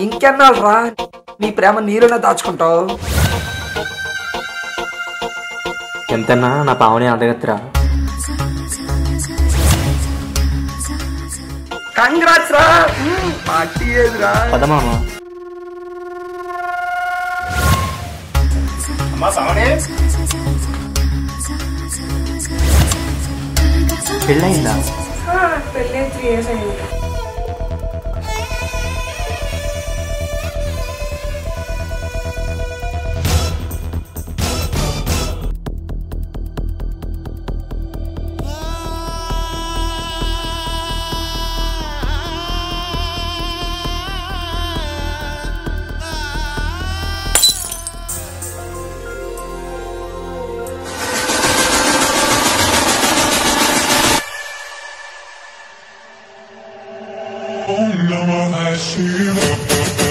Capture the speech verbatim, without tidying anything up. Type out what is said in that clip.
ఇంకెన్నాళ్ళు రా నీ ప్రేమ నీరునే దాచుకుంటావు. ఎంతన్నా నా పావని అందగత్తిరా. కంగ్రాట్స్ రా. పార్టీ ఏదిరా? పదమామ పెళ్ళయిందా? పెళ్ళి త్రీ ఇయర్స్ అయింది. Om Namah Shivaya.